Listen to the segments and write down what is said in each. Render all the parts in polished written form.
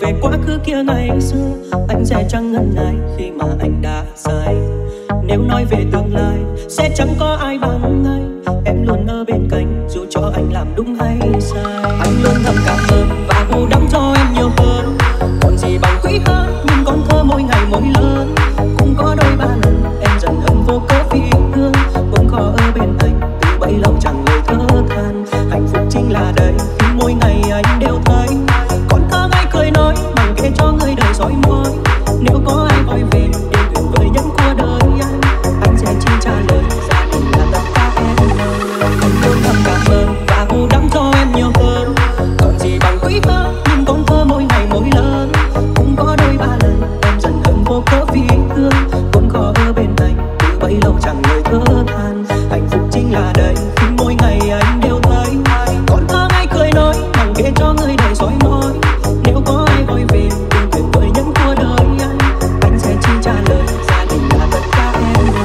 về quá khứ kia ngày xưa, anh sẽ chẳng ngần ngại khi mà anh đã sai. Nếu nói về tương lai sẽ chẳng có ai bằng anh. Em luôn ở bên cạnh dù cho anh làm đúng hay sai. Anh luôn thầm cảm ơn và bù đắp cho em nhiều hơn. Còn gì bằng quý hơn nhưng con thơ mỗi ngày mỗi lớn. Cũng có đôi ba lần em dần hận vô cớ vì thương. Cũng khó ở bên anh từ bấy lâu chẳng lời thơ than. Hạnh phúc chính là đây khi mỗi ngày anh đều thấy. Con thơ ngây cười nói bằng kể cho người đời dõi môi. Nếu có ai gọi về điều tuyệt vời nhất của đời anh sẽ chỉ trả lời gia đình là tất cả em ơi. Anh luôn thầm cảm ơn và bù đắp cho em nhiều hơn. Còn gì bằng quý hơn nhưng con thơ mỗi ngày mỗi lớn. Cũng có đôi ba lần em dần hận vô cớ vì thương. Cũng khó ở bên anh từ bấy lâu chẳng lời thơ than. Hạnh phúc chính là đây khi mỗi ngày anh đều thấy. Con thơ ngây cười nói bằng kể cho người đời dõi môi. Nếu có ai gọi về điều tuyệt vời nhất của đời anh sẽ chỉ trả lời gia đình là tất cả em ơi.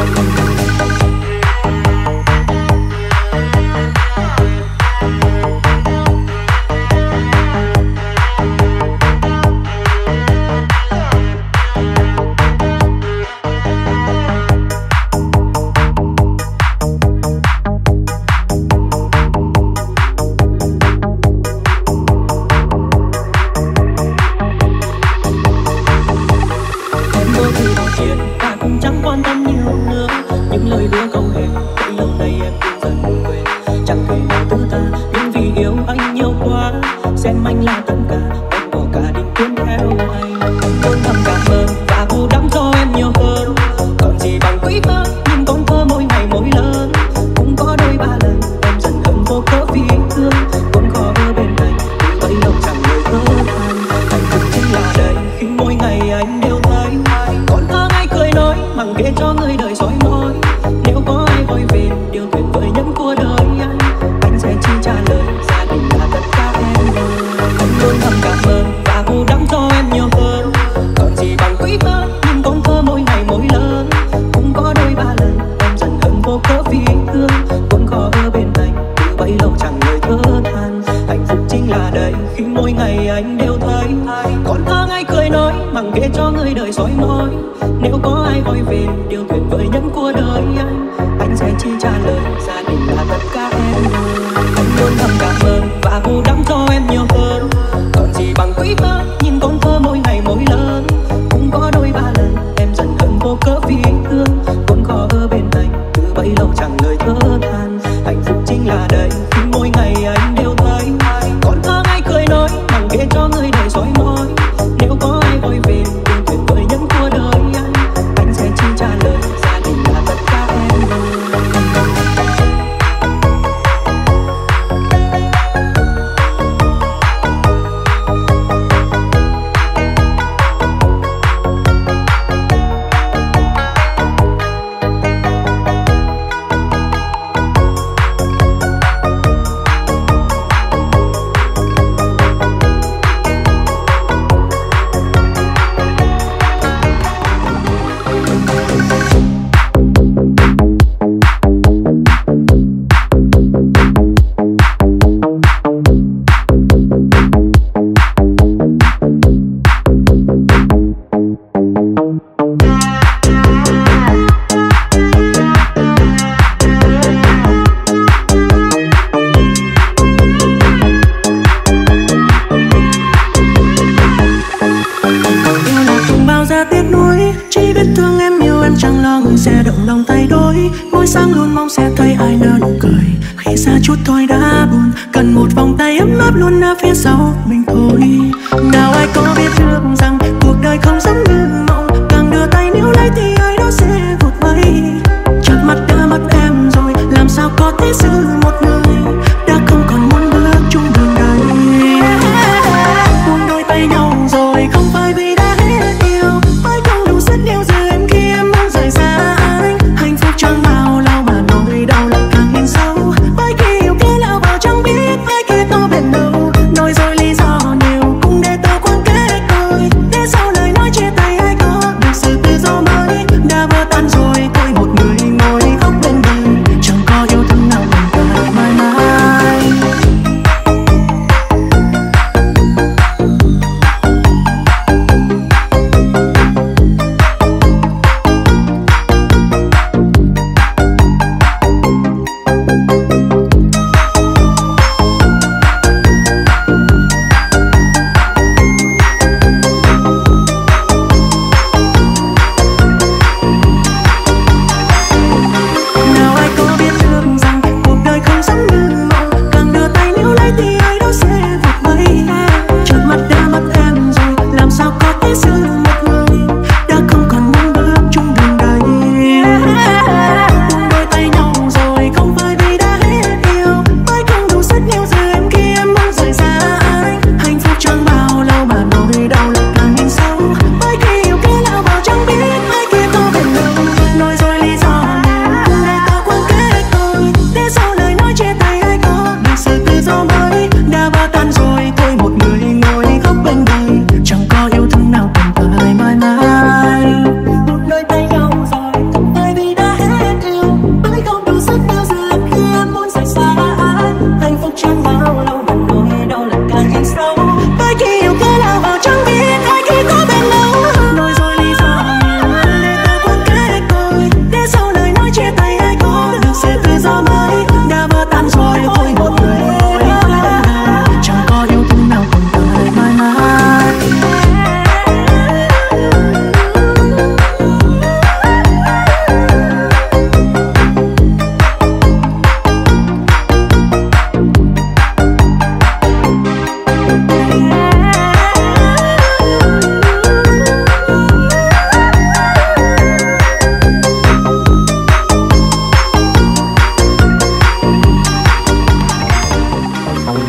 Ta cũng chẳng quan tâm nhiều nữa. Những lời hứa câu hẹn bấy lâu nay em cũng dần quên. Chẳng thể nào thứ ta nhưng vì yêu anh nhiều quá. Xem anh là tất cả em bỏ cả định kiến theo anh. Luôn thầm cảm ơn và bù đắp cho em nhiều hơn. Còn gì bằng quý hơn nhưng con thơ mỗi ngày mỗi lớn. Cũng có đôi ba lần em dần hận vô cớ vì thương. Cũng khó ở bên anh từ bấy lâu chẳng lời thơ than. Hạnh phúc chính là đây khi mỗi ngày anh đều thấy. Con thơ ngây cười nói bằng kể cho người đời dõi môi. Nếu có ai gọi về điều tuyệt vời nhất của đời anh sẽ chỉ trả lời gia đình là tất cả em ơi. Anh luôn thầm cảm ơn và bù đắp cho em nhiều hơn. Còn gì bằng quý hơn nhưng con thơ mỗi ngày mỗi lớn. Cũng có đôi ba lần em dần hận vô cớ vì thương. Cũng khó ở bên anh từ bấy lâu chẳng lời thơ than. Hạnh phúc chính là đây khi mỗi ngày anh đều thấy. Con thơ ngây cười nói bằng kể cho người đời dõi môi. Nếu có ai gọi về điều tuyệt vời nhất của đời anh sẽ chỉ trả lời gia đình là tất cả em ơi. Anh luôn thầm cảm ơn và bù đắp cho em nhiều hơn. Còn gì bằng quý hơn nhưng con thơ mỗi ngày mỗi lớn. Cũng có đôi ba lần em dần hận vô cớ vì thương. Cũng khó ở bên anh từ bấy lâu chẳng lời thơ than. Hạnh phúc chính là đây khi mỗi ngày anh đều thấy. Con thơ ngây cười nói bằng kể cho người đời dõi môi. Nếu có ai gọi về điều tuyệt vời nhất của đời anh sẽ chỉ trả lời gia đình là tất cả em ơi. Chút thôi đã buồn, cần một vòng tay ấm áp luôn ở phía sau mình thôi. Nào ai có biết được rằng cuộc đời không giống như mộng. Càng đưa tay níu lấy thì ai đó sẽ vụt bay. Chợt mắt đã mất em rồi, làm sao có thể giữ một người đã không còn muốn bước chung đường đời. Buông đôi tay nhau rồi không phải vì đã hết yêu, phải không đủ sức yêu giờ em khi em muốn rời xa anh. Hạnh phúc chẳng bao lâu mà nỗi đau lại càng in sâu. Chẳng biết ai kia to bền đâu, nói rồi lý do nhiều cũng để tôi quan kết cười. Để sau lời nói chia tay ai có được sự tự do mới. Đã vỡ tan rồi tôi một người ngồi khóc bên đời, chẳng có yêu thương nào bằng ta.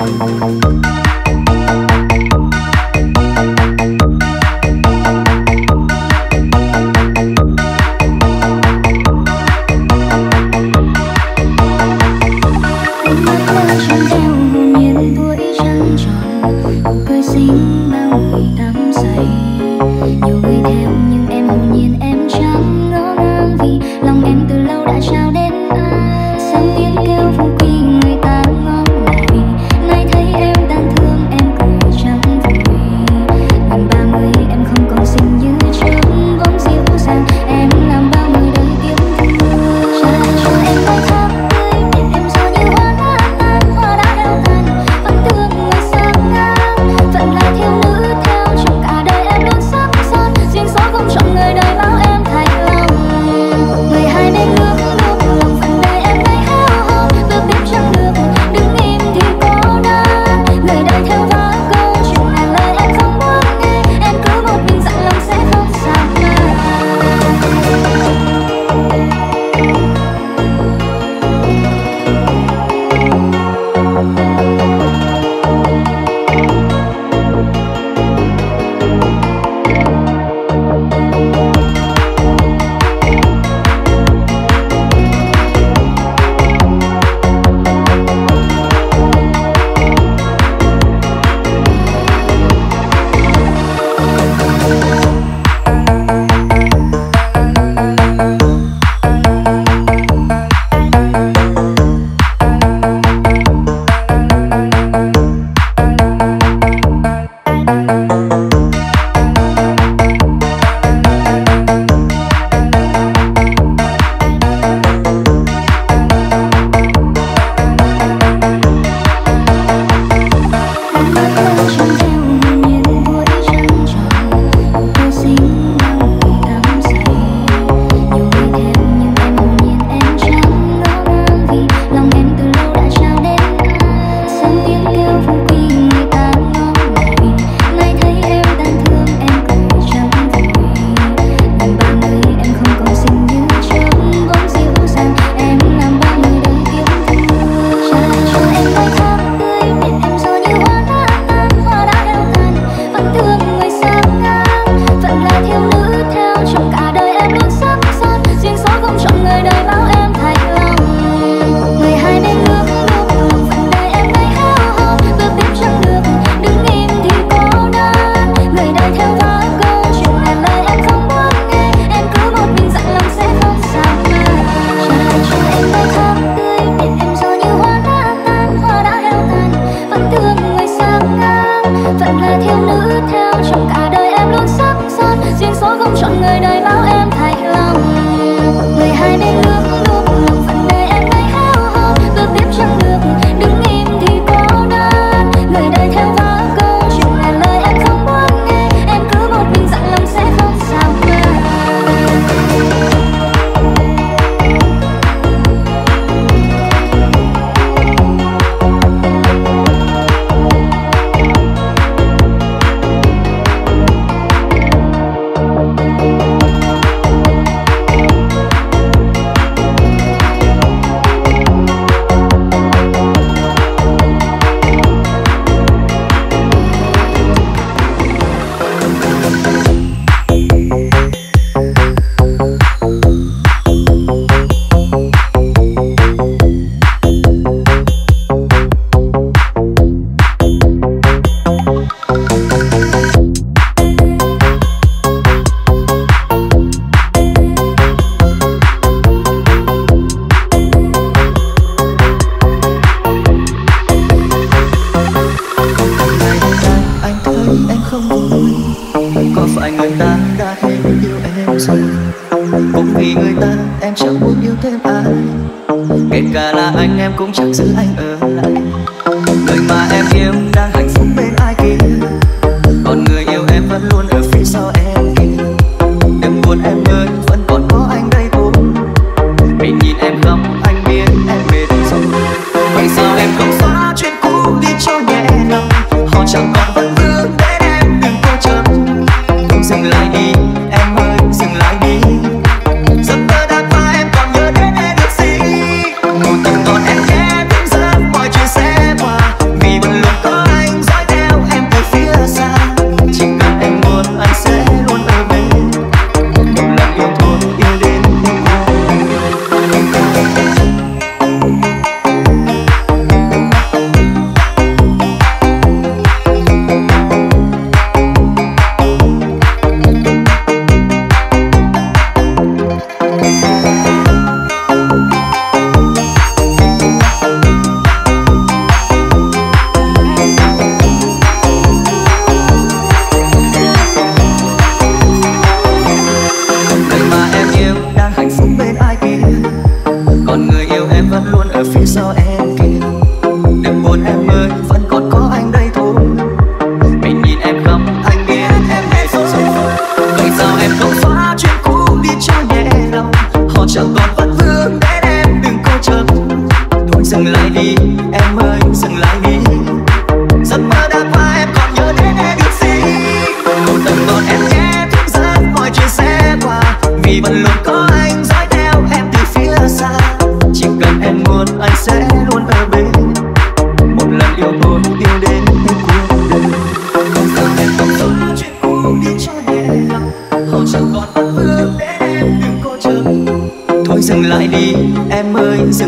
Một tầng còn em nhé, thêm giấc mơ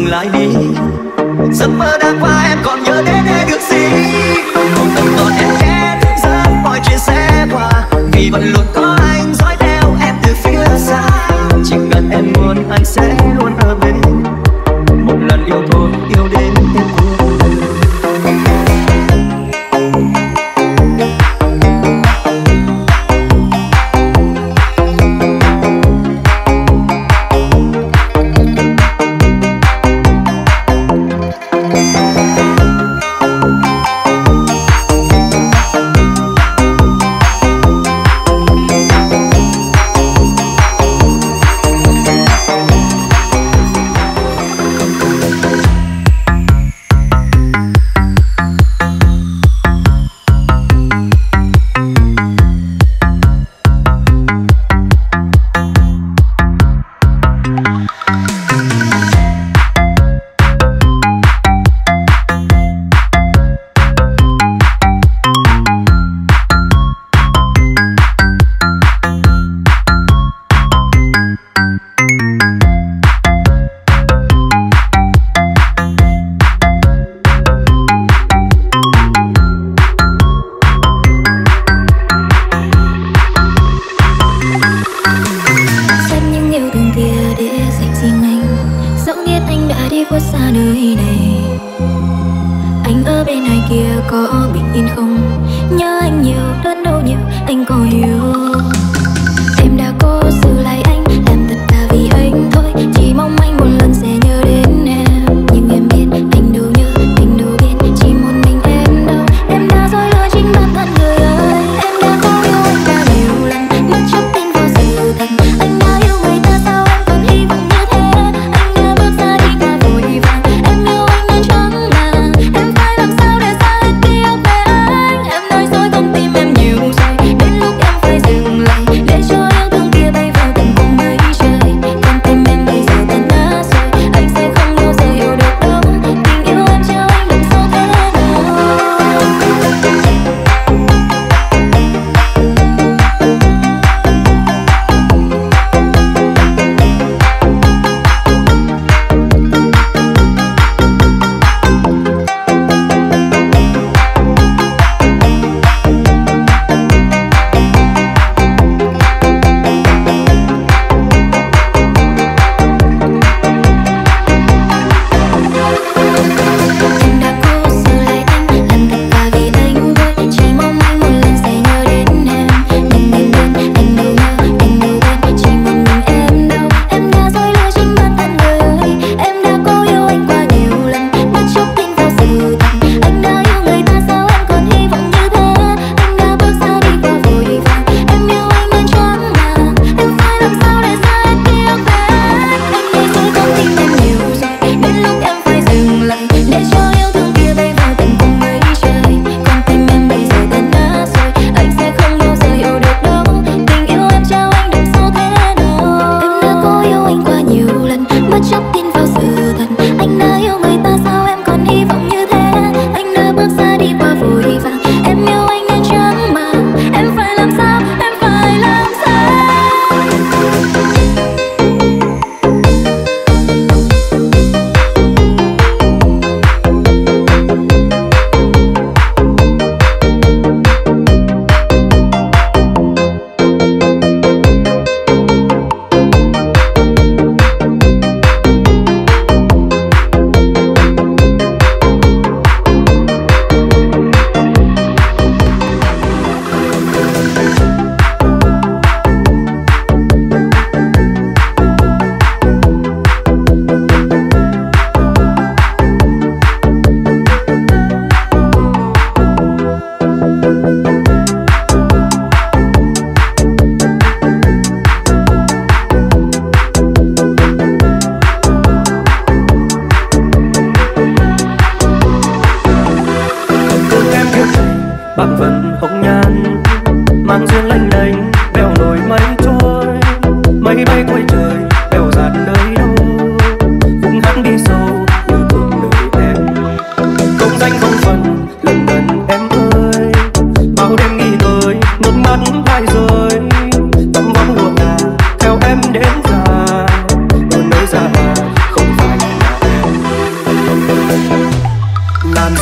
dừng lại đi. Giấc mơ đã qua em còn nhớ đến em được gì? Một tầm còn em ghé thức giấc mọi chuyện sẽ qua, vì vẫn luôn có anh dõi theo em từ phía xa. Chỉ cần em muốn anh sẽ luôn ở bên, một lần yêu thôi yêu đến hết cuộc đời.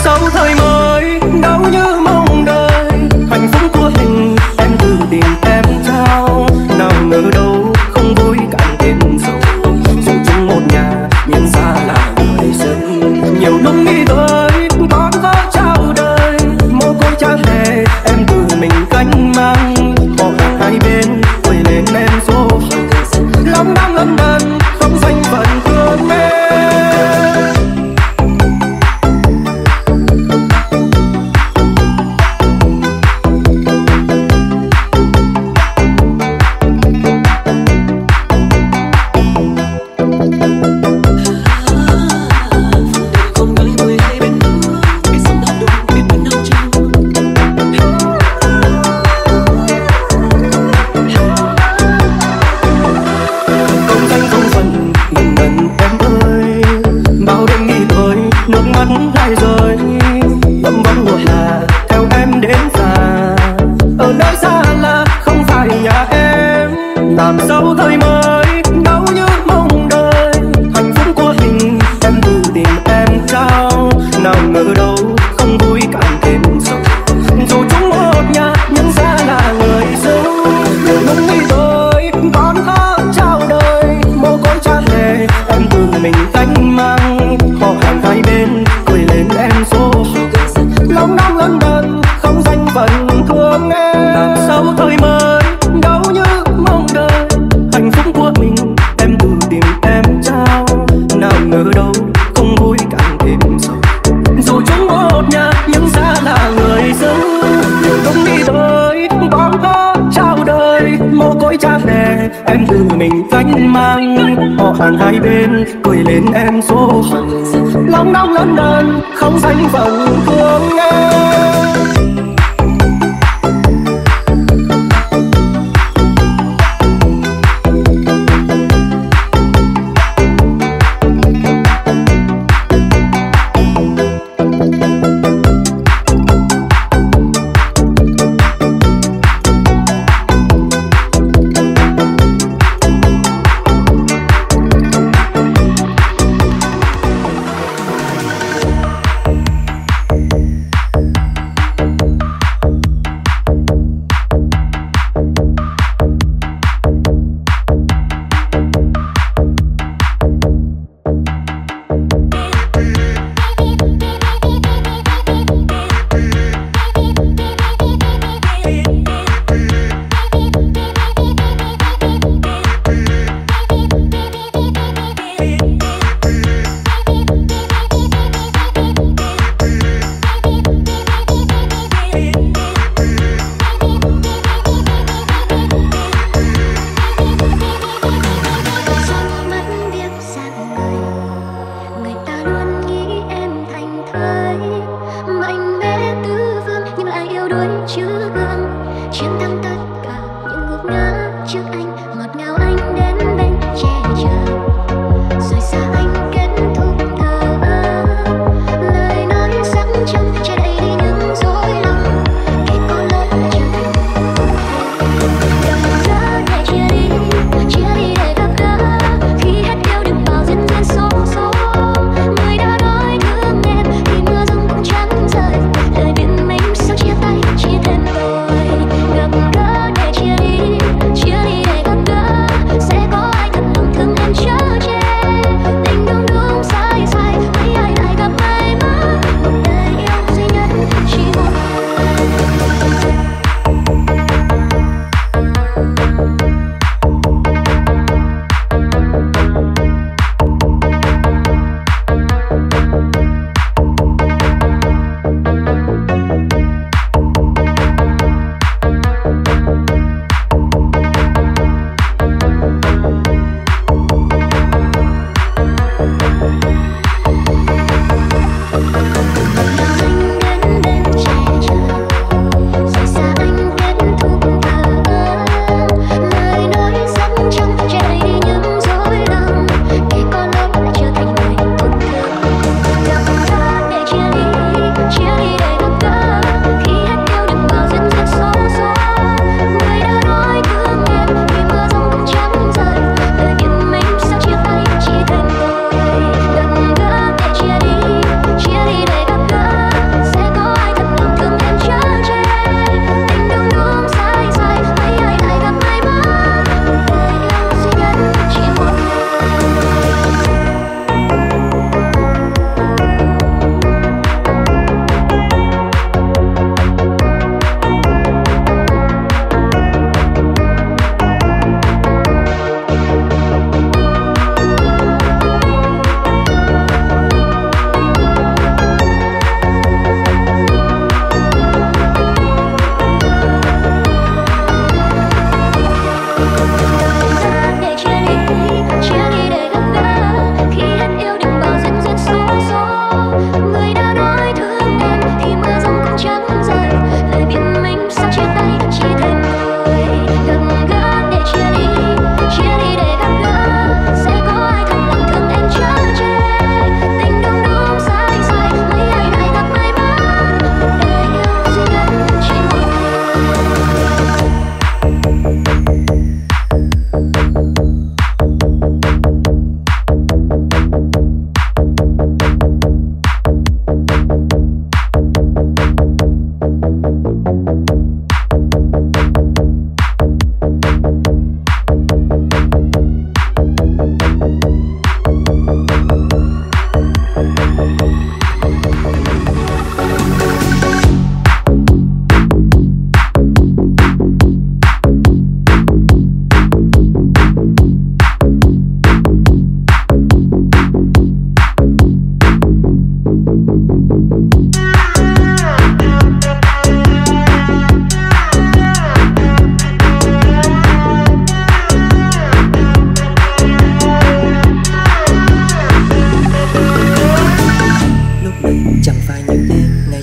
sau thời mới đau như mong đời, hạnh phúc của mình em tự tìm em trao. Nào ngờ đâu không vui càng thêm sầu, dù chung một nhà nhưng xa là người dân. Nhiều lúc nghĩ tới con có trao đời, mồ côi cha mẹ em tự mình gánh mang. Họ hàng hai bên quay lên em số phận, lòng đang ân đần không danh phận thương em. Lại rồi vẫn vẫn một là theo em đến già, ở nơi xa là không phải nhà em. Làm sao thời mới đau như mong đời, hạnh phúc của mình em tự tìm em trao. Nào ngờ đâu không vui càng thêm sầu, dù chung một nhà nhưng xa là người dâu. Nhiều lúc nghĩ tôi con có trao đời, mồ côi cha mẹ em tự mình gánh mang. Họ hàng hai bên cười lên em số phận, lòng đang ân đần không danh phận thương em. Làm sao thời mới đau như mong đời, hạnh phúc của mình em tự tìm em trao. Nào ngờ đâu không vui càng thêm sầu, dù chung một nhà nhưng xa là người dâu. Nhiều lúc nghĩ tới con có trao đời, mồ côi cha mẹ em tự mình gánh mang. Họ hàng hai bên cười lên em số phận, lòng đau ân đần không danh phận thương em.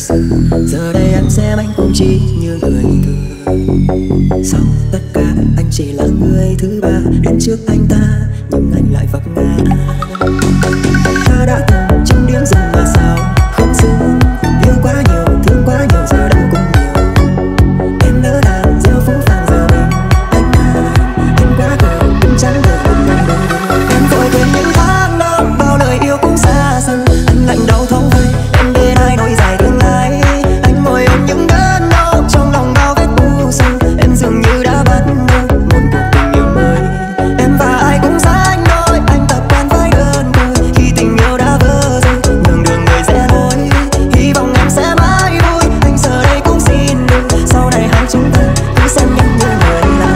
xưa. Giờ đây em xem anh cũng chỉ như người thường. Sau tất cả anh chỉ là người thứ ba đến trước anh ta, nhưng anh lại vấp ngã. Ta đã từng trong điểm dừng mà sao không dừng. Yêu quá nhiều, thương quá nhiều, giờ đã cũng nhiều. Em nỡ đàn gieo phũ phàng giờ mình anh quá khờ cũng chẳng được một ngày đâu. Em vội quên những tháng năm bao lời yêu cũng xa dần. Anh lạnh đau thấu vơi em bên ai nối dài tương lai. Anh ngồi ôm những đớn đau trong lòng bao vết u sầu. Em dường như đã bắt đầu một cuộc tình yêu mới. Em và ai cũng sánh đôi, anh tập quen với đơn côi. Khi tình yêu đã vỡ rồi, đường đường người rẽ lối. Hy vọng em sẽ mãi vui, anh giờ đây cũng xin đừng. Sau này hai chúng ta cứ xem nhau như người lạ.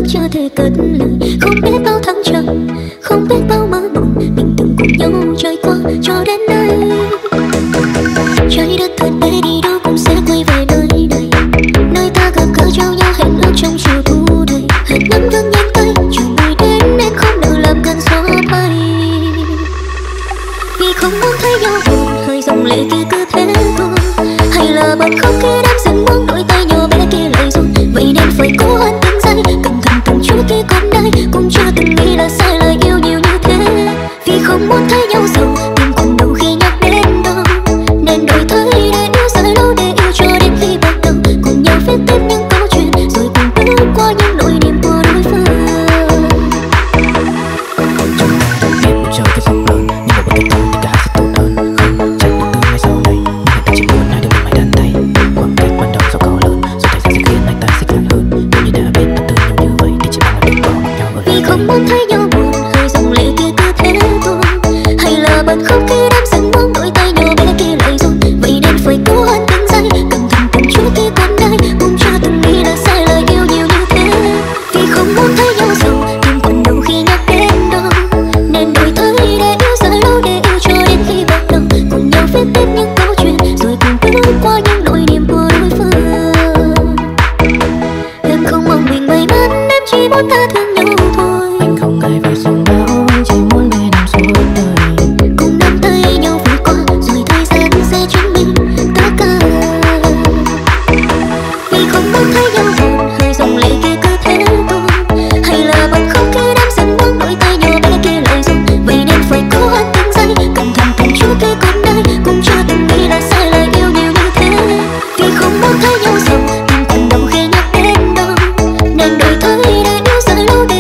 ước chưa thể cất lời. Không biết bao tháng trầm, không biết bao mơ mộng, mình từng cùng nhau trôi qua cho đến nay. Trái đất thật bé đi đâu cũng sẽ quay về nơi đây, nơi ta gặp gỡ trao nhau hẹn ước trong chiều thu đầy. Hẹn nắng vương nhanh tay, trời mới đến nên không nỡ làm cơn gió bay. Vì không muốn thấy nhau buồn, hơi dòng lệ kia cứ thế thôi. Hay là bật khóc khi đám dần buông đôi tay nhỏ bé kia lại rồi. Vậy nên phải cố hơn từng giây, cẩn thận từng chút khi còn đây. Cũng chưa từng nghĩ là sai lời yêu nhiều như thế. Vì không muốn thấy nhau giàu, tim còn đau khi nhắc đến đâu. Nên đổi thay để yêu dài lâu, để yêu cho đến khi bắt đầu. Cùng nhau viết tiếp những câu chuyện, rồi cùng bước qua những nỗi niềm của đối phương. Chúng ta đã biết một trời cái rộng lớn, nhưng một cái tôi thì cả hai sẽ tốt hơn. Không chắc được tương lai sau này, nhưng hiện tại chỉ muốn hai đứa mình mãi đàn tay. Khoảng cách ban đầu do cao lớn, rồi thời gian sẽ khiến hai ta xích lại hơn. Nếu như đã biết ta thương nhau như vậy thì chỉ bằng là đừng bỏ nhau ở Vì không muốn thấy nhau buồn, hơi dòng lệ kia cứ thế thôi. Hay là bật khóc khi đám dần buông đôi tay nhỏ bé kia lại rồi. Vậy nên phải cố hơn từng giây, cẩn thận từng chút khi còn đây. Cũng chưa từng nghĩ là sai lời yêu nhiều như thế. Vì không muốn thấy nhau giàu, tim còn đau khi nhắc đến đâu. Nên đổi thay để yêu dài lâu, để yêu cho đến khi bắt đầu. Cùng nhau viết tiếp những câu chuyện, rồi cùng bước qua những nỗi niềm của đối phương. Em không mong mình may mắn, em chỉ muốn ta thương nhau thôi. anh không ngại phải sóng bão, anh chỉ muốn bên em suốt đời. Cùng nắm tay nhau vượt qua, rồi thời gian sẽ chứng minh tất cả. Vì không muốn thấy nhau buồn, hơi dòng lệ kia cứ thế thôi. Hay là bật khóc khi đám dần buông đôi tay nhỏ bé kia lại rồi. Vậy nên phải cố hơn từng giây, cẩn thận từng chút khi còn đây. Cũng chưa từng nghĩ là sai lời yêu nhiều như thế. Vì không muốn thấy nhau giàu, tim còn đau khi nhắc đến đâu. Nên đổi thay để yêu dài lâu,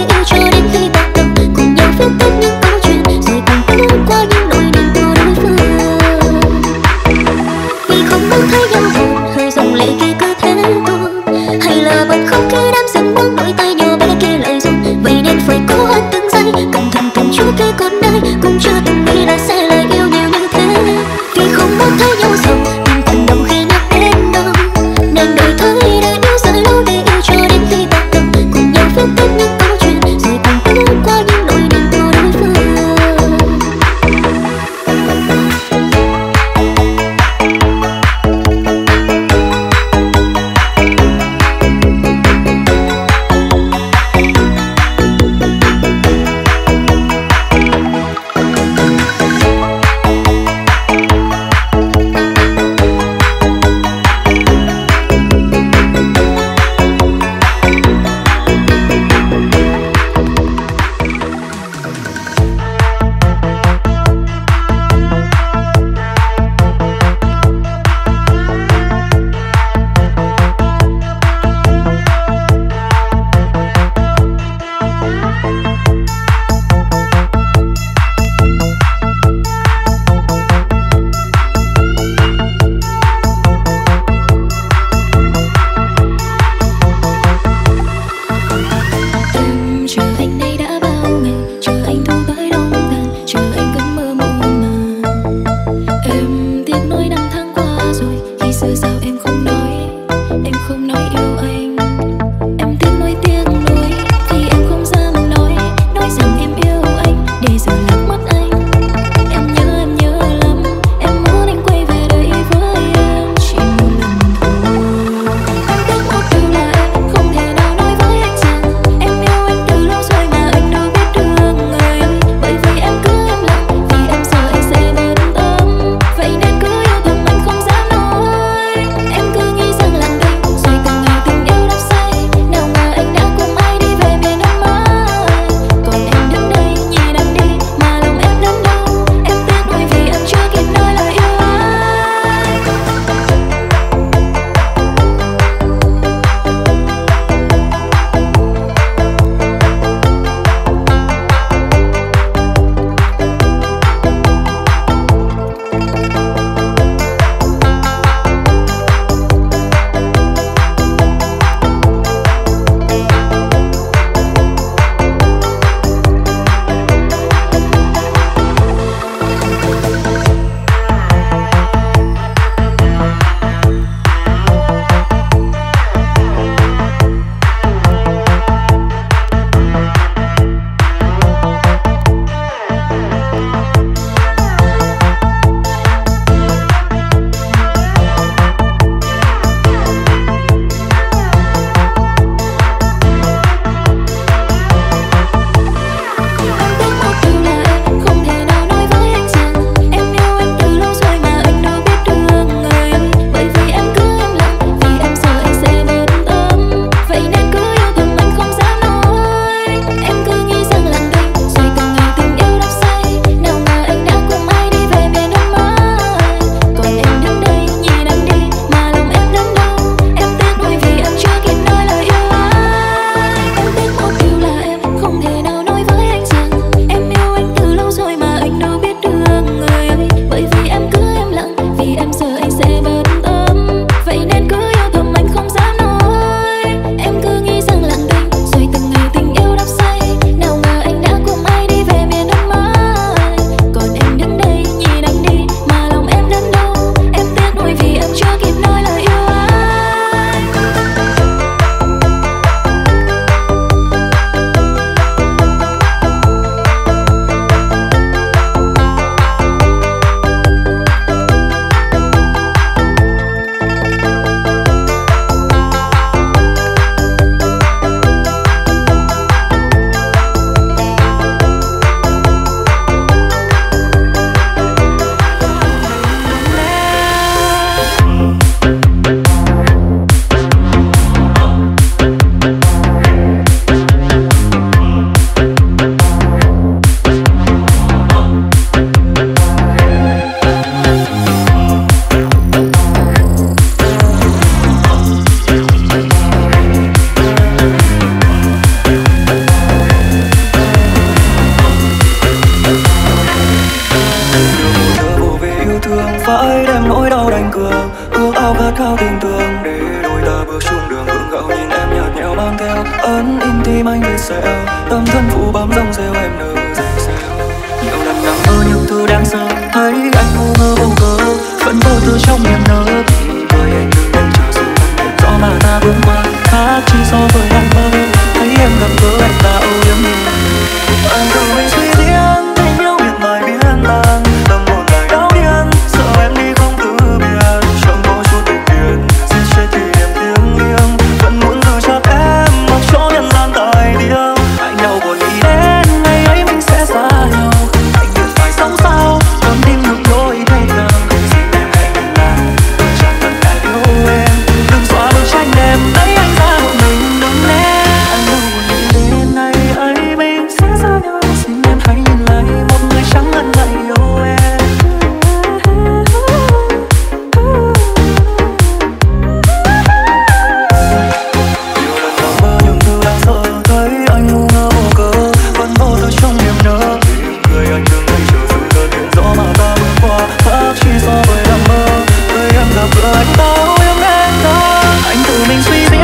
khao tin tưởng để đôi ta bước xuống đường gượng gạo nhìn em nhạt nhẽo mang theo ấn in tim anh viết sẹo tâm thân phụ bám dòng rêu em nở rêu rêu nhiều lần nằm mơ những thứ đáng sợ thấy anh ngu ngơ vô cớ vẫn vô tư trong niềm nở với anh đừng mong chờ sự phân biệt rõ mà ta bước qua khác chỉ so với anh mơ thấy em gặp gỡ anh ta âu yếm anh tự mình suy diễn tình yêu miệt mài biến tan tâm hồn lại đau điên sợ em đi không từ biệt chẳng có chút điều kiện giết chết kỷ niệm thiêng liêng vẫn muốn giữ chặt em mặc cho nhân gian tại điên anh đâu buồn nghĩ đến ngày ấy mình sẽ xa nhau anh biết phải sống sao còn tim ngược lối thay càng xin em hãy đừng làm chẳng cần ai yêu em đừng xóa bức tranh em lấy anh ra một mình đứng lên anh đâu buồn nghĩ đến ngày ấy mình sẽ xa nhau xin em hãy nhìn lại một người chẳng ngần ngại yêu em nhiều lần nằm mơ những thứ đáng sợ thấy anh ngu ngơ vô cớ vẫn vô tư trong niềm nở người anh đừng hay chờ sự cơn hiện rõ mà ta bước qua khác chỉ so với nằm mơ thấy em gặp gỡ anh ta yêu em đó anh tự mình suy diễn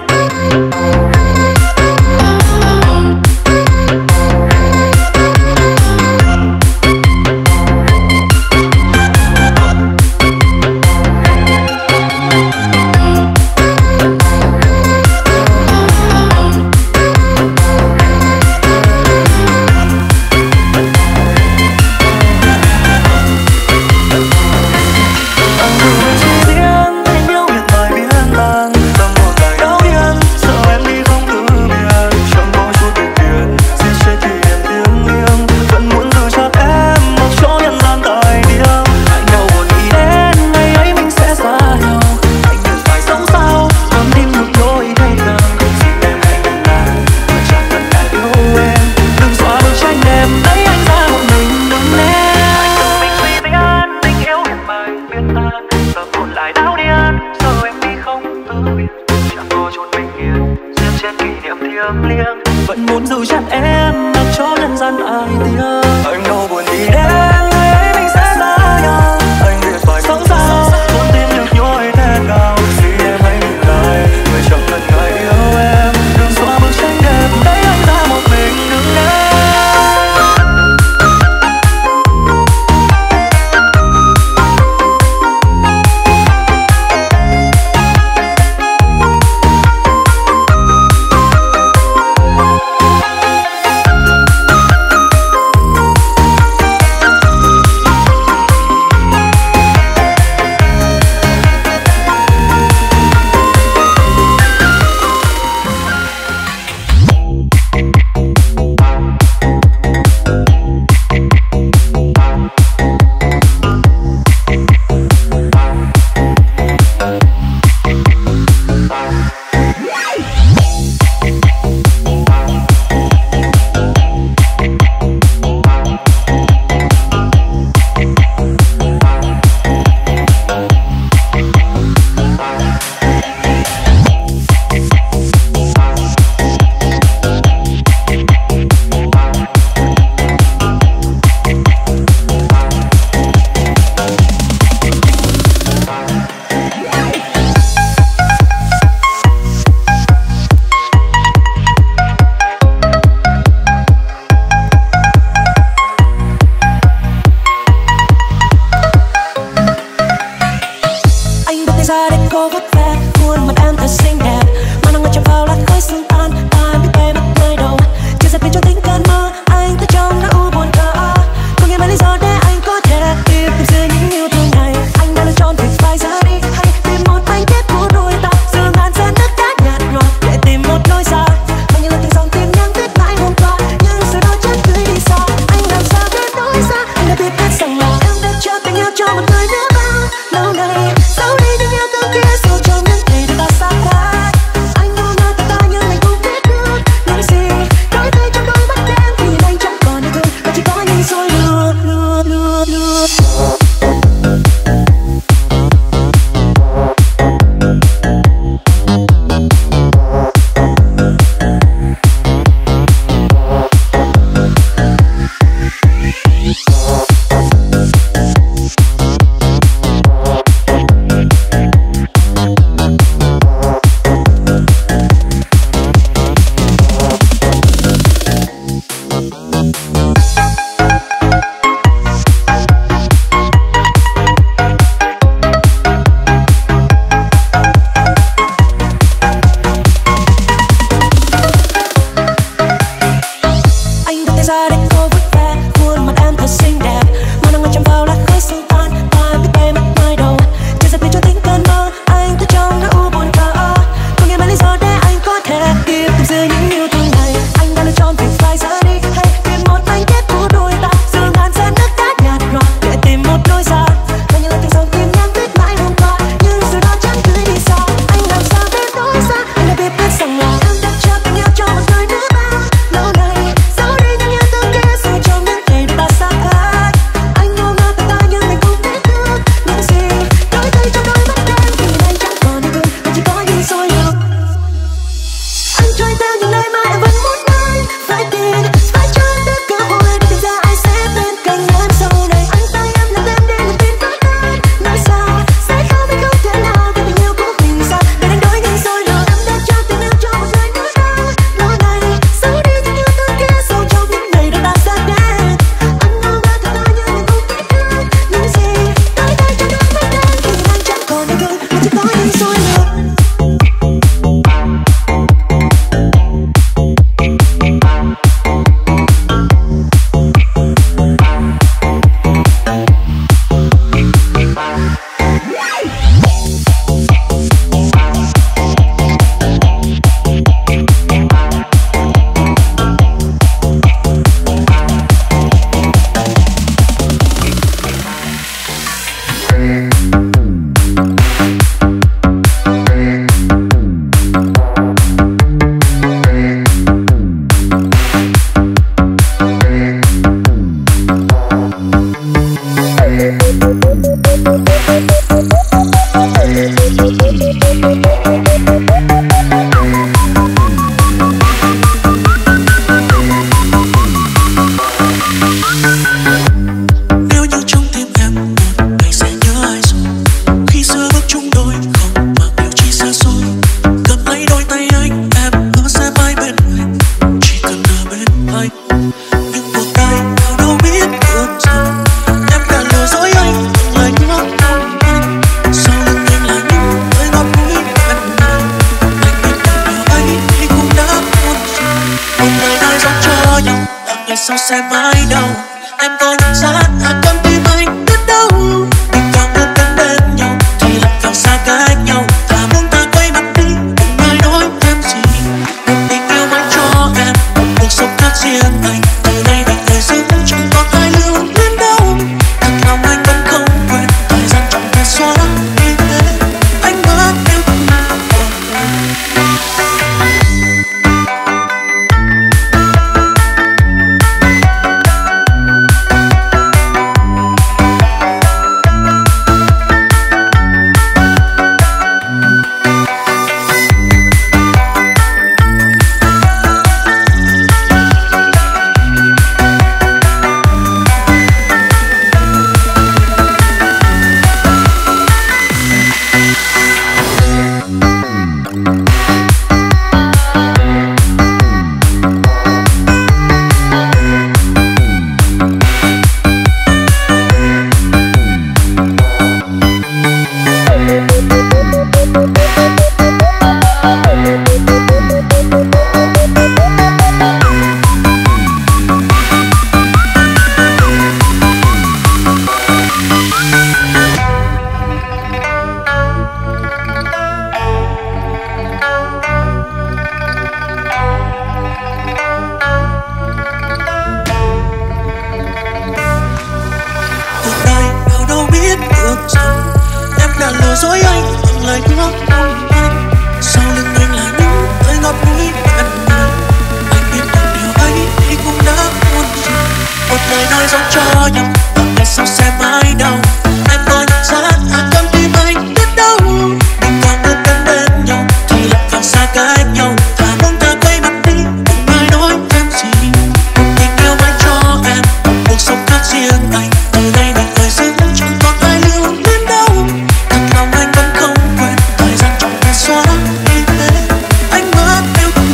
vẫn muốn giữ chặt em mặc cho nhân gian ai tiếng anh đâu buồn đi đến ngày ấy mình sẽ xa nhau anh biết phải sống sao con tim được nhói thét gào xin em hãy nhìn lại người chẳng cần ngại yêu em đừng xóa bức tranh đẹp lấy anh ra một mình đứng lên nhau, ngày sau sẽ mãi đâu. Em có nhận ra con tim anh biết đâu, mình càng bước đến bên nhau thì lại càng xa cách nhau. Thà muốn ta quay mặt đi, đừng ai nói thêm gì. Một tình yêu mãi cho em, một cuộc sống khác riêng anh. Từ nay mình thời giữ chẳng còn ai lưu luyến đâu. Thật lòng anh vẫn không quên, thời gian chẳng thể xóa đi thế. Anh mất yêu thương. Lừa dối anh bằng lời hứa mong anh, sau lưng anh là những lời ngọt mũi cạn lời. Anh biết rằng điều ấy thì cũng đã muôn rồi. Một lời nói dấu cho nhau, ngày sau sẽ mãi đau. Em có nhận ra con tim anh biết đâu, mình càng bước đến bên nhau thì lại càng xa cách nhau. Thà muốn ta quay mặt đi, đừng ai nói thêm gì. Một tình yêu mãi cho em, một cuộc sống khác riêng anh. Từ nay mình thời giữ chẳng còn ai lưu luyến đâu. Lòng anh vẫn không quên, thời gian chẳng thể xóa đi thế. Anh mất yêu thương.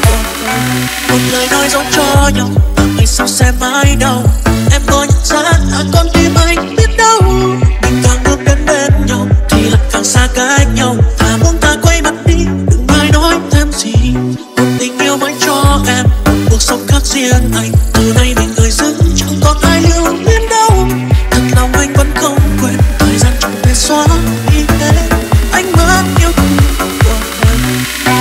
Một lời nói dấu cho nhau, ngày sau sẽ mãi đau. Em có nhận ra con tim anh biết đâu, mình càng bước đến bên nhau thì lại càng xa cách nhau. Thà muốn ta quay mặt đi, đừng ai nói thêm gì. Một tình yêu mãi cho em, một cuộc sống khác riêng anh. Từ nay mình người giữ chẳng còn ai lưu luyến đâu. Thật lòng anh vẫn không quên, thời gian chẳng thể xóa đi thế. Anh mất yêu thương của em.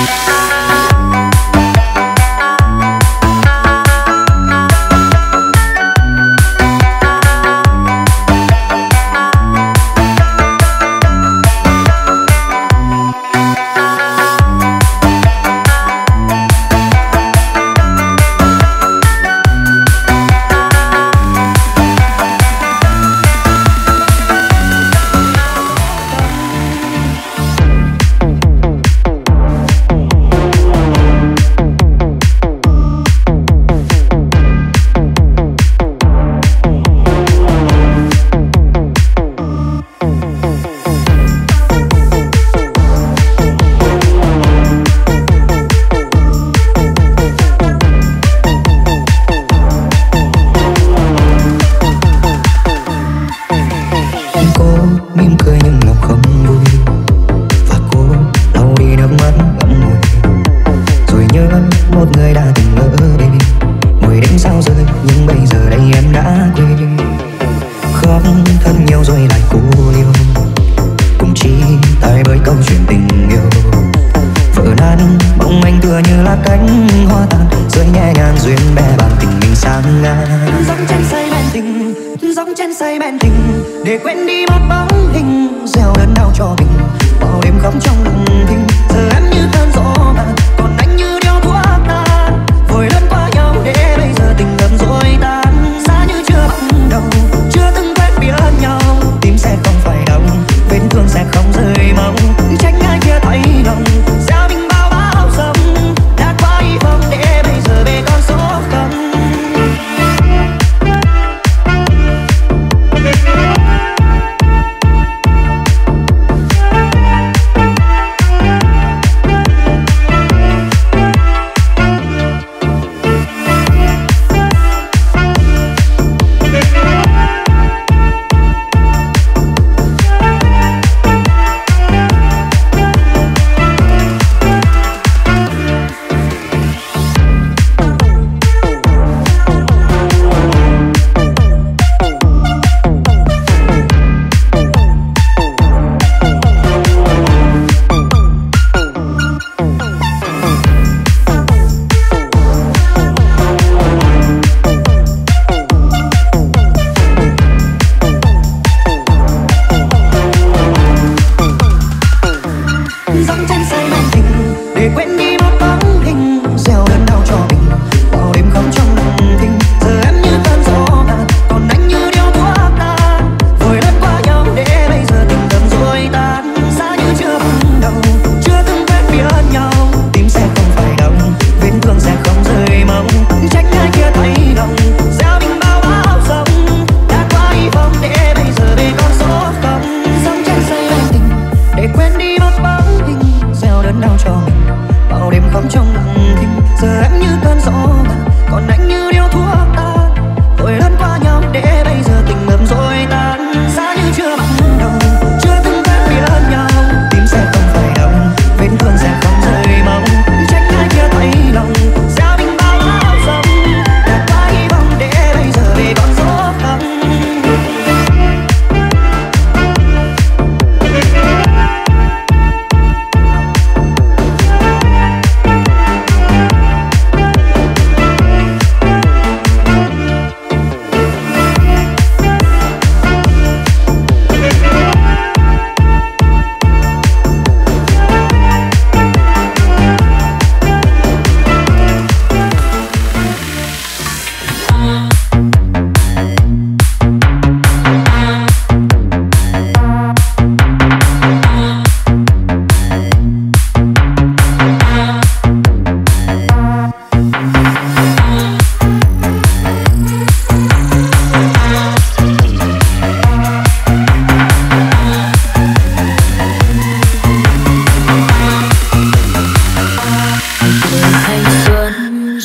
Để quên đi một bóng hình gieo đớn đau cho mình, bao đêm khóc trong lòng thinh. Giờ em như cơn gió màn, còn anh như điếu thuốc tan, vội lướt qua nhau để bây giờ tình ngầm rồi tan. Xa như chưa bắt đầu, chưa từng quen biết nhau, tim sẽ không phải đau, vết thương sẽ không rơi máu. Trách ai kia thấy lòng, gieo mình bao bão dầm, đã qua hy vọng để bây giờ về con số không.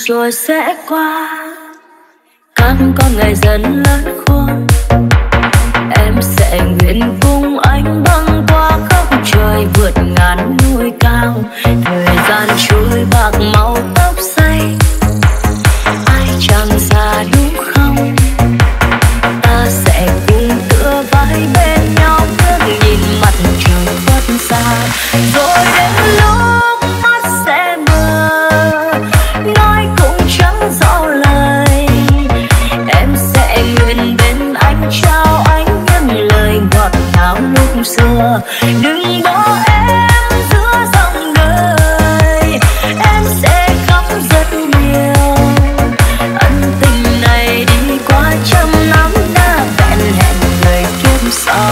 rồi sẽ qua. Các con ngày dần lớn khôn, em sẽ nguyện cùng anh băng qua khắp trời, vượt ngàn núi cao. Thời gian trôi bạc màu tóc xanh, ai chẳng già đúng không? Ta sẽ cùng tựa vai bên nhau, ngước nhìn mặt trời khuất xa. Rồi đến lúc mắt sẽ mờ, nói cũng chẳng rõ lời. Em sẽ nguyện bên anh, trao anh những lời ngọt ngào lúc xưa. Đừng bỏ em giữa dòng đời, em sẽ khóc rất nhiều. Ân tình này đi qua trăm năm đã vẹn hẹn người kiếp sau.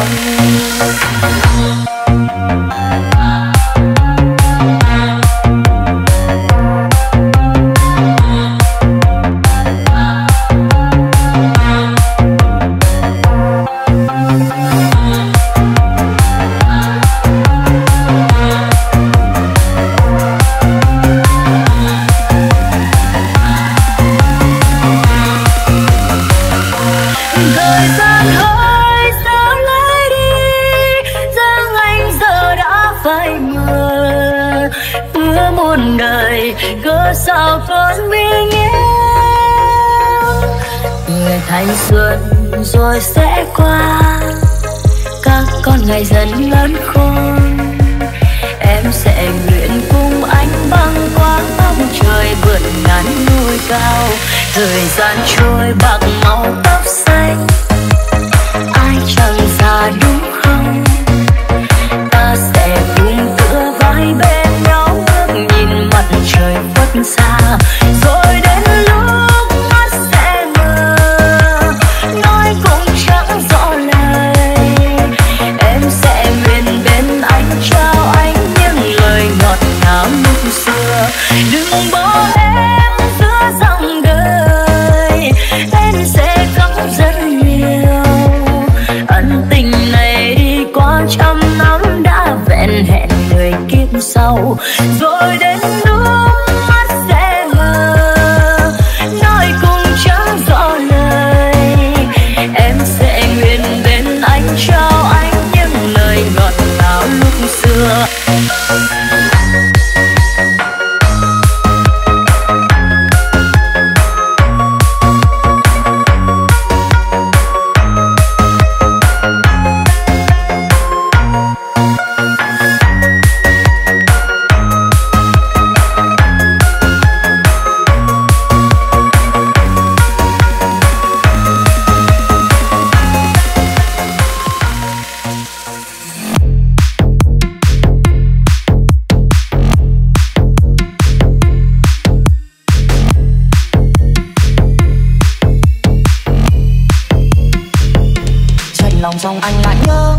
Thời gian hơi sao lấy đi, giấc anh giờ đã phai mờ. Ước muôn đời cớ sao con mình yêu. Người thanh xuân rồi sẽ qua, các con ngày dần lớn khôn. Em sẽ nguyện cùng anh băng qua khắp trời, vượt ngàn núi cao. Thời gian trôi bạc màu tóc xanh, ai chẳng già đúng không? Ta sẽ cùng tựa vai bên nhau, ngước nhìn mặt trời khuất xa. Rồi đến lúc mắt sẽ mờ, nói cũng chẳng rõ lời. Em sẽ nguyện bên anh, trao anh những lời ngọt ngào lúc xưa. Đừng bỏ em giữa dòng đời, em sẽ khóc rất nhiều. Ân tình này đi qua trăm năm đã vẹn hẹn người kiếp sau. Rồi đến lúc mắt sẽ mờ, nói cũng chẳng rõ lời. Em sẽ nguyện bên anh, trao anh những lời ngọt ngào lúc xưa. Lòng trong anh lại nhớ,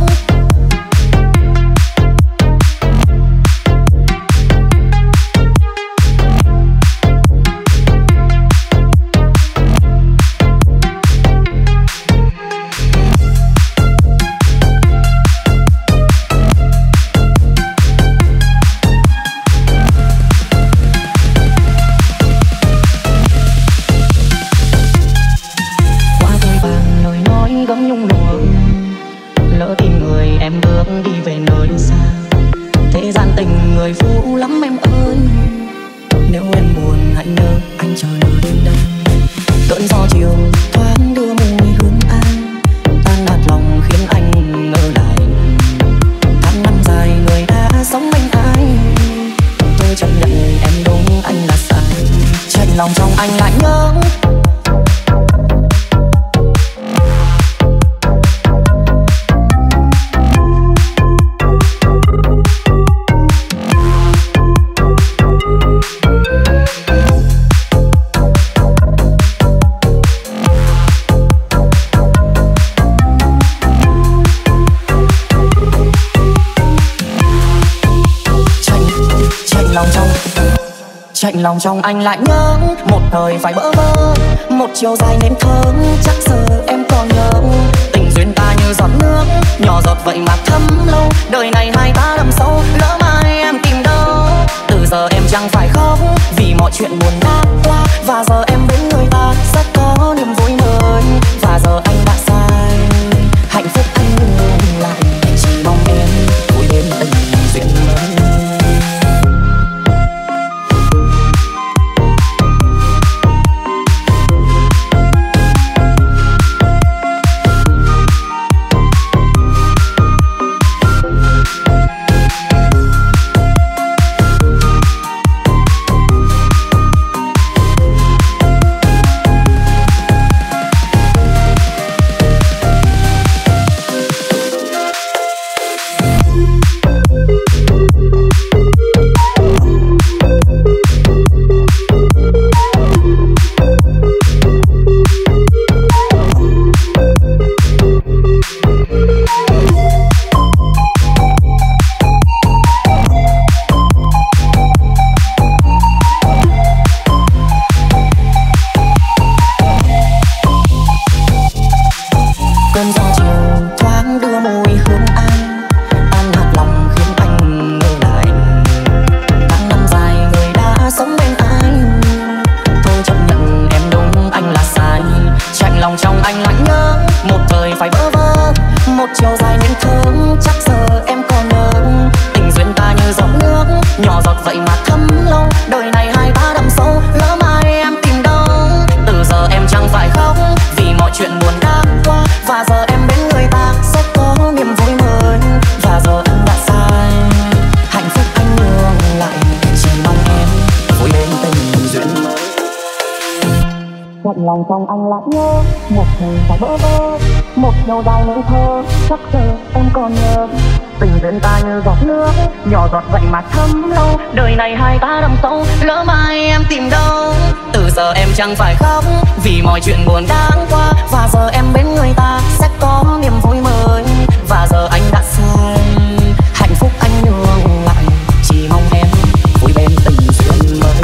qua thời vàng lời nói gấm nhung lụa. Lỡ tìm người em bước đi về nơi xa, thế gian tình người phụ lắm em ơi. Nếu em buồn hãy nhớ anh chờ nơi đây. Cơn gió chiều thoáng đưa mùi hương anh, tan nát lòng khiến anh ngỡ lại. Tháng năm dài người đã sống anh ai, tôi chấp nhận em đúng anh là sai. Chạy lòng trong anh lại nhớ, chạy lòng trong anh lại nhớ. Một thời phải bỡ vơ, một chiều dài nên thơ. Chắc giờ em còn nhớ, tình duyên ta như giọt nước, nhỏ giọt vậy mà thấm lâu. Đời này hai ta đậm sâu, lỡ mai em tìm đâu. Từ giờ em chẳng phải khóc vì mọi chuyện buồn đã qua, và giờ em bên người ta sẽ có niềm vui mới. Và giờ anh đã sai, hạnh phúc anh ngừng lại, chỉ mong em vui bên tình duyên mới. Lòng trong anh lại nhớ một thời phải vỡ vỡ, một chiều dài ngây thơ, chắc giờ em còn nhớ. Tình duyên ta như giọt nước, nhỏ giọt vậy mà thấm lâu. Đời này hai ta đắm sâu, lỡ mai em tìm đâu. Từ giờ em chẳng phải khóc vì mọi chuyện buồn đã qua, và giờ em bên người ta sẽ có niềm vui mới. Và giờ anh đã sai, hạnh phúc anh nhường lại, chỉ mong em vui bên tình duyên mới.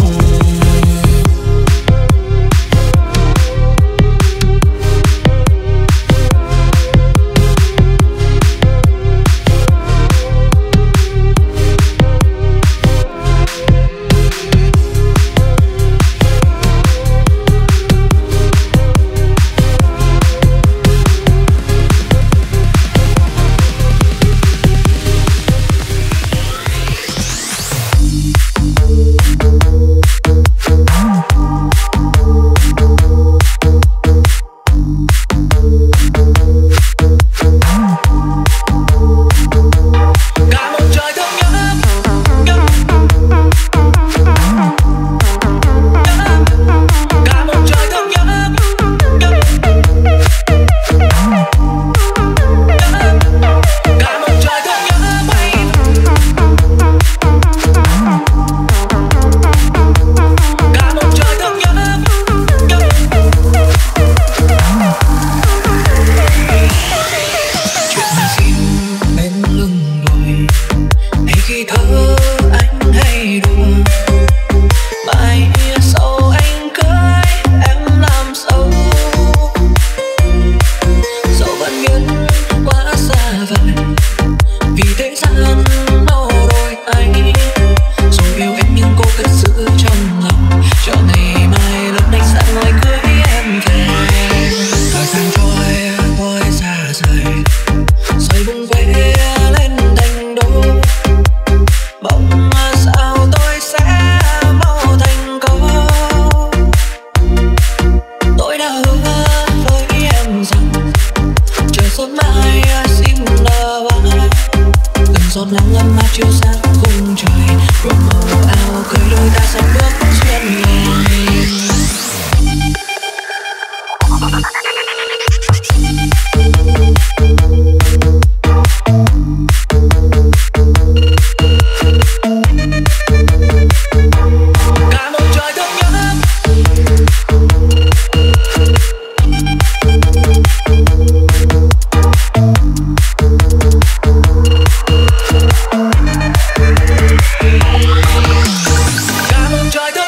Trời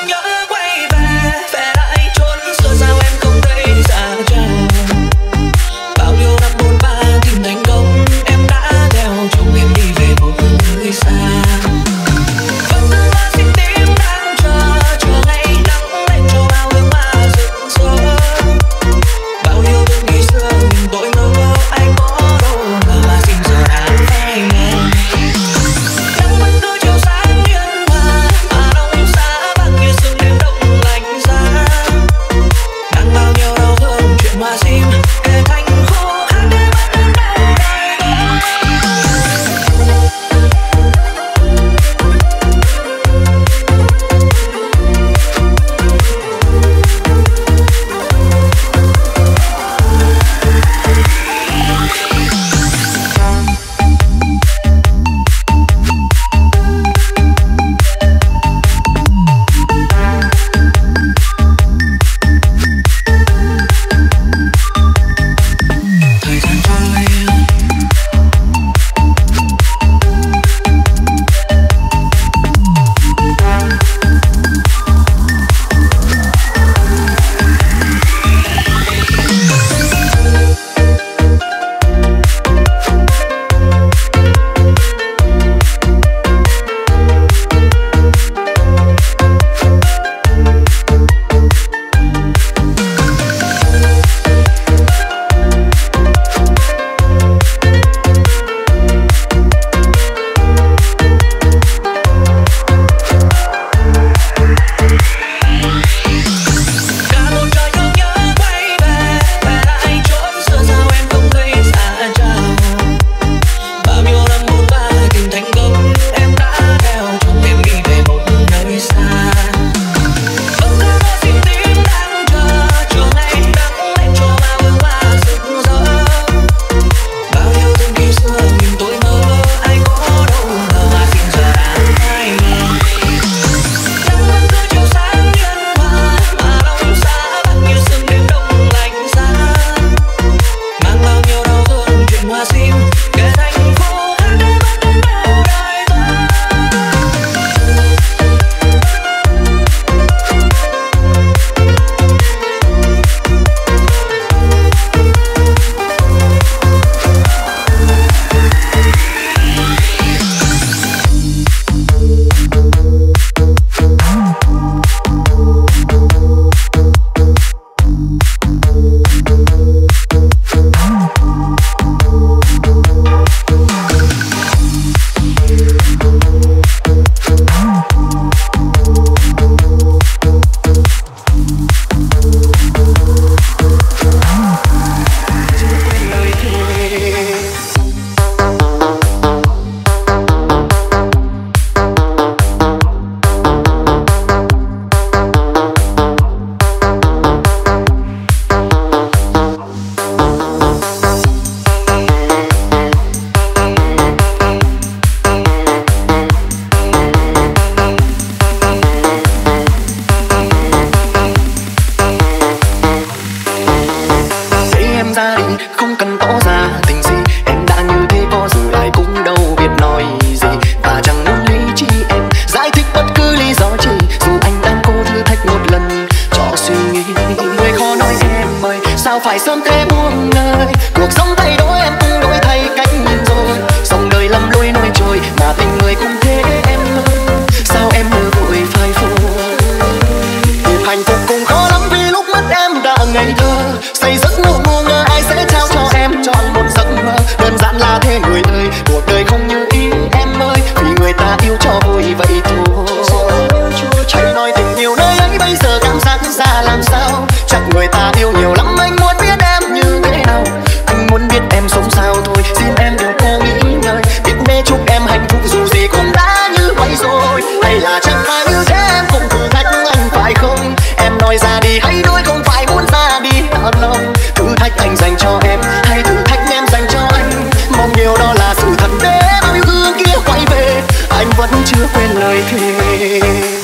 sao phải sớm thế buông lời. Cuộc sống thay đổi em cũng đổi thay cách nhìn rồi. Dòng đời lầm lối nổi trôi mà tình người cũng thế em ơi. Sao em mơ vội phai phôi. Tìm hạnh phúc cũng khó lắm vì lúc mất em đã ngây thơ. Say giấc ngủ ngu ngơ ai sẽ trao cho em trọn một giấc mơ. Đơn giản là thế người ơi, cuộc đời không như ý em ơi. Vì người ta yêu cho vui vậy thôi. Hãy nói tình yêu nơi ấy bây giờ cảm giác ra làm sao. Chắc người ta yêu nhiều lắm anh muốn biết em như thế nào. Anh muốn biết em sống sao thôi, xin em đừng cố nghĩ ngợi. Biết mê chúc em hạnh phúc dù gì cũng đã như vậy rồi. Hay là chẳng phải như thế em cũng thử thách anh phải không. Em nói ra đi hãy nói không phải muốn ra đi thật lòng. Thử thách anh dành cho em hay thử thách em dành cho anh. Mong nhiều đó là sự thật để bao yêu thương kia quay về. Anh vẫn chưa quên lời thề.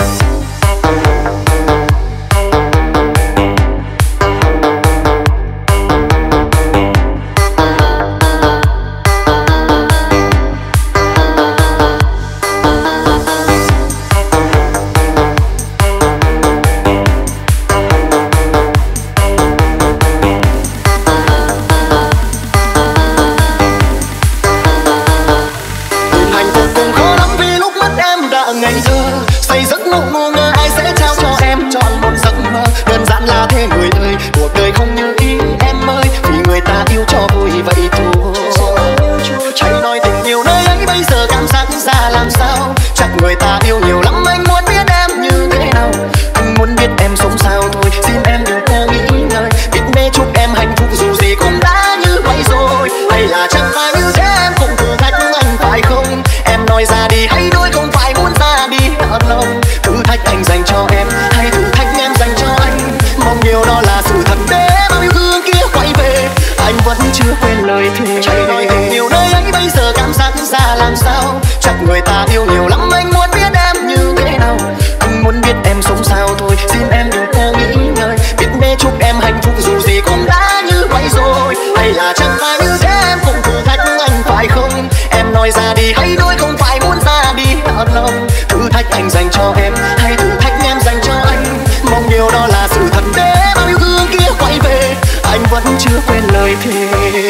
Ngây thơ say giấc ngủ ngu ngơ ai sẽ trao cho em trọn một giấc mơ. Đơn giản là thế người ơi, cuộc đời không như ý em ơi. Vì người ta yêu cho vui vậy thôi. Hãy nói tình yêu nơi ấy bây giờ cảm giác ra làm sao. Chắc người ta yêu nhiều lắm anh muốn biết em như thế nào. Anh muốn biết em sống sao thôi, xin em đừng cố nghĩ ngợi. Biết mê chúc em hạnh phúc dù gì cũng đã như vậy rồi. Hay là chẳng phải như thế em cũng thử thách anh phải không. Em nói ra đi hãy nói không phải muốn ra đi thật lòng. Thử thách anh dành cho em hay thử thách em dành cho anh. Mong nhiều đó là sự thật để bao yêu thương kia quay về. Anh vẫn chưa quên lời thề. Hãy nói tình yêu nơi ấy bây giờ cảm giác ra làm sao. Chắc người ta yêu nhiều lắm anh muốn biết em như thế nào. Anh muốn biết em sống sao thôi, xin em đừng cố nghĩ ngợi. Biết mê chúc em hạnh phúc dù gì cũng đã như vậy rồi. Hay là chẳng phải như thế em cũng thử thách anh phải không. Em nói ra đi hãy nói không phải muốn ra đi thật lòng. Thử thách anh dành cho em hay thử thách em dành cho anh. Mong nhiều đó là sự thật để bao yêu thương kia quay về. Anh vẫn chưa quên lời thề.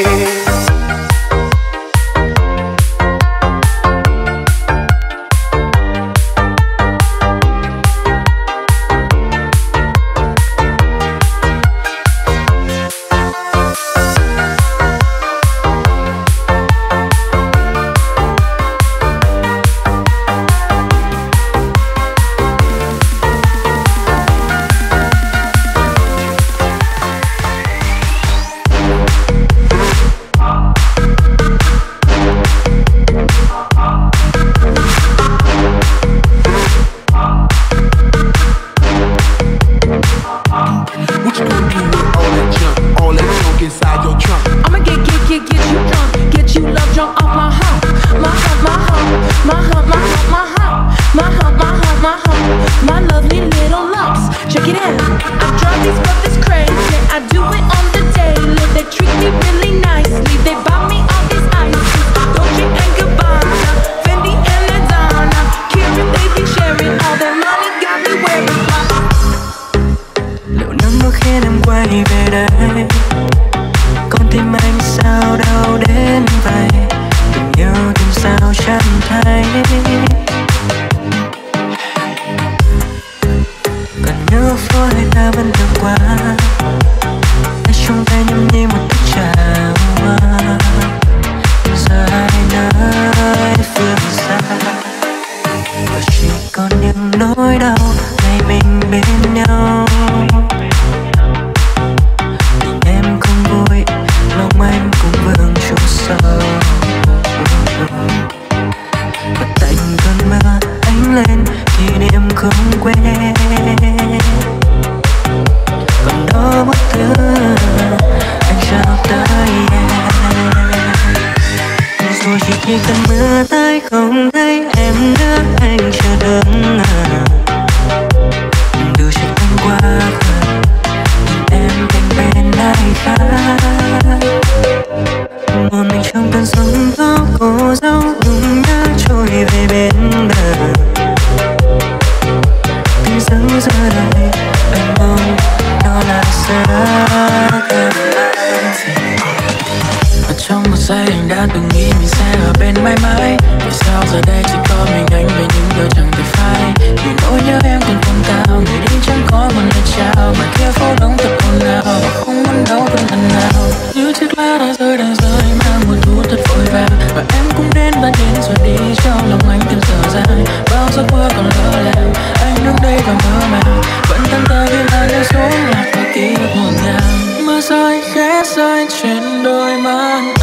Chỉ cần mưa tới không thấy em nữa anh chờ đợi à. Đưa chiếc anh qua khơi em cạnh bên ai khác. Một mình trong cơn sóng gió cô dâu cùng đã trôi về bên bờ. Tình dấu giờ đây anh mong đó là xa gần. giây anh đã từng nghĩ mình sẽ ở bên mãi mãi. Vì sao giờ đây chỉ có mình anh về những điều chẳng thể phai. Vì nỗi nhớ em còn không cao, người đi chẳng có một lời chào. Mà kia phố đông thật ồn ào, không muốn đâu thêm lần nào. Như chiếc lá đã rơi mang mùa thu thật vội vàng. Và em cũng đến và đến rồi đi, trong lòng anh thêm dở dang. Bao giấc mơ còn lỡ làng, anh đứng đây và mơ màng. Vẫn thân thờ khi là rơi xuống lạc và ký ức ngổn ngang. Mưa rơi khẽ rơi trên đôi má.